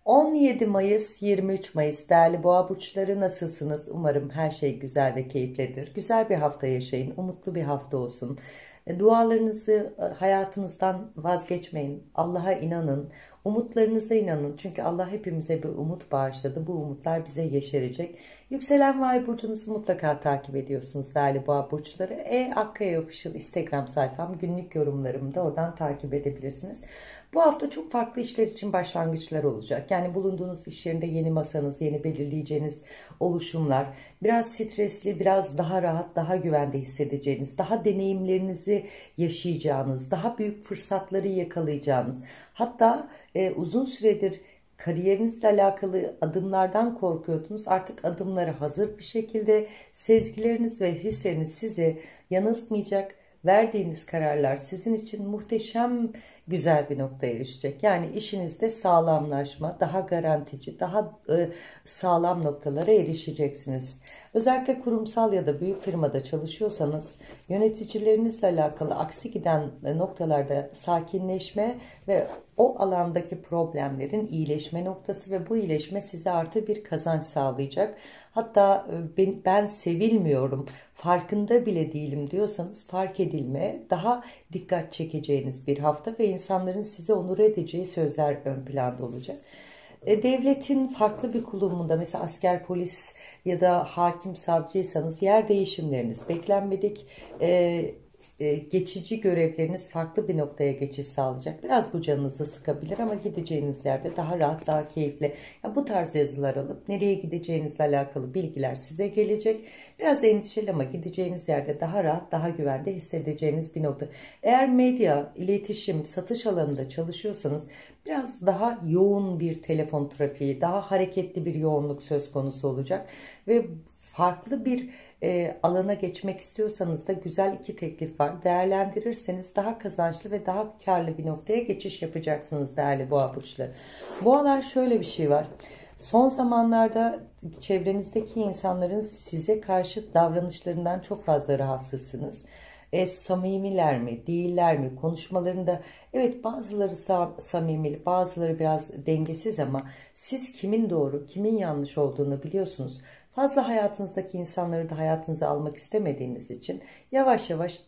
17 Mayıs 23 Mayıs değerli boğa burçları, nasılsınız? Umarım her şey güzel ve keyiflidir. Güzel bir hafta yaşayın. Umutlu bir hafta olsun. Dualarınızı hayatınızdan vazgeçmeyin. Allah'a inanın. Umutlarınıza inanın. Çünkü Allah hepimize bir umut bağışladı. Bu umutlar bize yeşerecek. Yükselen ve ay burcunuzu mutlaka takip ediyorsunuz değerli boğa burçları. Akkaya Official Instagram sayfam, günlük yorumlarımı da oradan takip edebilirsiniz. Bu hafta çok farklı işler için başlangıçlar olacak. Yani bulunduğunuz iş yerinde yeni masanız, yeni belirleyeceğiniz oluşumlar, biraz stresli, biraz daha rahat, daha güvende hissedeceğiniz, daha deneyimlerinizi yaşayacağınız, daha büyük fırsatları yakalayacağınız, hatta uzun süredir kariyerinizle alakalı adımlardan korkuyordunuz. Artık adımları hazır bir şekilde, sezgileriniz ve hisleriniz sizi yanıltmayacak. Verdiğiniz kararlar sizin için muhteşem güzel bir noktaya erişecek. Yani işinizde sağlamlaşma, daha garantici, daha sağlam noktalara erişeceksiniz. Özellikle kurumsal ya da büyük firmada çalışıyorsanız yöneticilerinizle alakalı aksi giden noktalarda sakinleşme ve o alandaki problemlerin iyileşme noktası ve bu iyileşme size artı bir kazanç sağlayacak. Hatta ben sevilmiyorum, farkında bile değilim diyorsanız fark edilme, daha dikkat çekeceğiniz bir hafta ve insanların size onur edeceği sözler ön planda olacak. Devletin farklı bir kurumunda, mesela asker, polis ya da hakim, savcıysanız yer değişimleriniz, beklenmedik geçici görevleriniz farklı bir noktaya geçiş sağlayacak. Biraz bu canınızı sıkabilir ama gideceğiniz yerde daha rahat, daha keyifli. Ya bu tarz yazılar alıp nereye gideceğinizle alakalı bilgiler size gelecek. Biraz endişeli ama gideceğiniz yerde daha rahat, daha güvende hissedeceğiniz bir nokta. Eğer medya, iletişim, satış alanında çalışıyorsanız biraz daha yoğun bir telefon trafiği, daha hareketli bir yoğunluk söz konusu olacak ve farklı bir alana geçmek istiyorsanız da güzel iki teklif var. Değerlendirirseniz daha kazançlı ve daha karlı bir noktaya geçiş yapacaksınız değerli boğa burçları. Boğalar, şöyle bir şey var. Son zamanlarda çevrenizdeki insanların size karşı davranışlarından çok fazla rahatsızsınız. Samimiler mi, değiller mi? Konuşmalarında evet, bazıları samimi, bazıları biraz dengesiz ama siz kimin doğru, kimin yanlış olduğunu biliyorsunuz. Fazla hayatınızdaki insanları da hayatınıza almak istemediğiniz için yavaş yavaş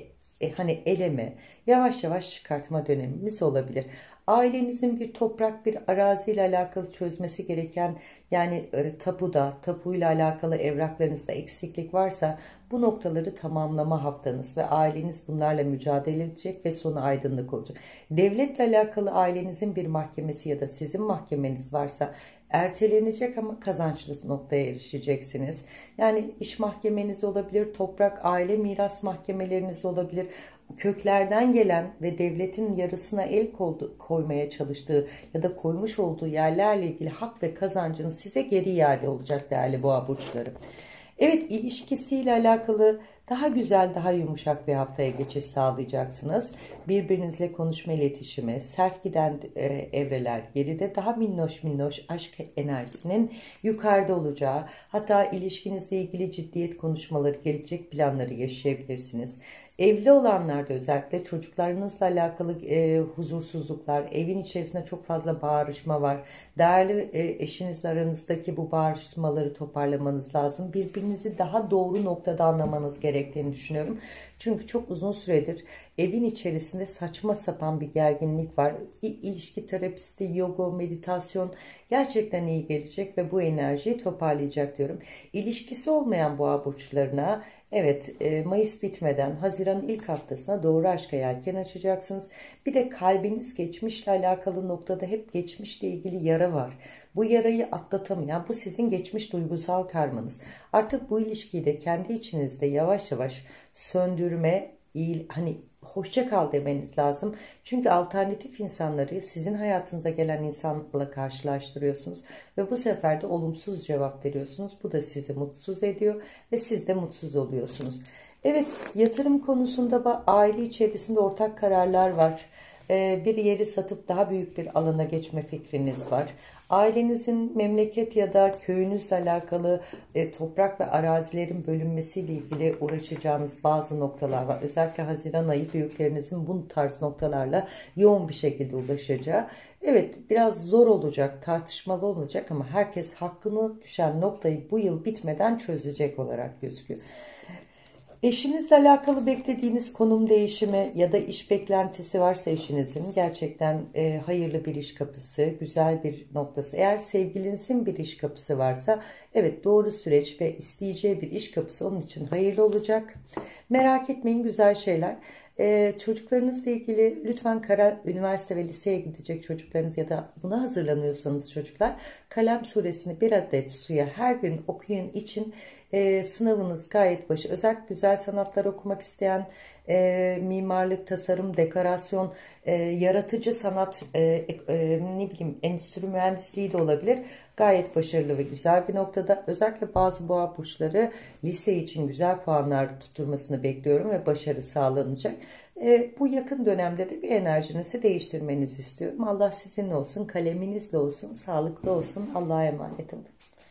hani eleme, yavaş yavaş çıkartma dönemimiz olabilir. Ailenizin bir toprak, bir araziyle alakalı çözmesi gereken, yani tapuyla alakalı evraklarınızda eksiklik varsa bu noktaları tamamlama haftanız ve aileniz bunlarla mücadele edecek ve sonu aydınlık olacak. Devletle alakalı ailenizin bir mahkemesi ya da sizin mahkemeniz varsa ertelenecek ama kazançlı noktaya erişeceksiniz. Yani iş mahkemeniz olabilir, toprak, aile miras mahkemeleriniz olabilir. Köklerden gelen ve devletin yarısına el koymaya çalıştığı ya da koymuş olduğu yerlerle ilgili hak ve kazancınız size geri iade olacak değerli boğa burçları. Evet, ilişkisiyle alakalı daha güzel, daha yumuşak bir haftaya geçiş sağlayacaksınız. Birbirinizle konuşma, iletişimi, sert giden evreler geride, daha minnoş minnoş aşk enerjisinin yukarıda olacağı, hatta ilişkinizle ilgili ciddiyet konuşmaları, gelecek planları yaşayabilirsiniz. Evli olanlarda özellikle çocuklarınızla alakalı huzursuzluklar, evin içerisinde çok fazla bağırışma var. Değerli eşinizle aranızdaki bu bağırışmaları toparlamanız lazım. Birbirinizi daha doğru noktada anlamanız gerektiğini düşünüyorum. Çünkü çok uzun süredir evin içerisinde saçma sapan bir gerginlik var. İlişki terapisti, yoga, meditasyon gerçekten iyi gelecek ve bu enerjiyi toparlayacak diyorum. İlişkisi olmayan boğa burçlarına evet, Mayıs bitmeden Haziran'ın ilk haftasına doğru aşka yelken açacaksınız. Bir de kalbiniz geçmişle alakalı noktada hep geçmişle ilgili yara var. Bu yarayı atlatamayan, bu sizin geçmiş duygusal karmanız. Artık bu ilişkiyi de kendi içinizde yavaş yavaş söndürme, hani hoşça kal demeniz lazım. Çünkü alternatif insanları sizin hayatınıza gelen insanla karşılaştırıyorsunuz ve bu sefer de olumsuz cevap veriyorsunuz. Bu da sizi mutsuz ediyor ve siz de mutsuz oluyorsunuz. Evet, yatırım konusunda aile içerisinde ortak kararlar var. Bir yeri satıp daha büyük bir alana geçme fikriniz var. Ailenizin memleket ya da köyünüzle alakalı toprak ve arazilerin bölünmesiyle ilgili uğraşacağınız bazı noktalar var. Özellikle Haziran ayı büyüklerinizin bu tarz noktalarla yoğun bir şekilde ulaşacağı. Evet, biraz zor olacak, tartışmalı olacak ama herkes hakkını düşen noktayı bu yıl bitmeden çözecek olarak gözüküyor. Eşinizle alakalı beklediğiniz konum değişimi ya da iş beklentisi varsa eşinizin gerçekten hayırlı bir iş kapısı, güzel bir noktası. Eğer sevgilinizin bir iş kapısı varsa evet, doğru süreç ve isteyeceği bir iş kapısı onun için hayırlı olacak. Merak etmeyin, güzel şeyler. Çocuklarınızla ilgili lütfen üniversite ve liseye gidecek çocuklarınız ya da buna hazırlanıyorsanız çocuklar, Kalem suresini bir adet suya her gün okuyun için. Sınavınız gayet başı. Özellikle güzel sanatlar okumak isteyen, mimarlık, tasarım, dekorasyon, yaratıcı sanat, ne bileyim endüstri mühendisliği de olabilir. Gayet başarılı ve güzel bir noktada. Özellikle bazı boğa burçları lise için güzel puanlar tutturmasını bekliyorum ve başarı sağlanacak. Bu yakın dönemde de bir enerjinizi değiştirmenizi istiyorum. Allah sizinle olsun, kaleminizle olsun, sağlıklı olsun. Allah'a emanet olun.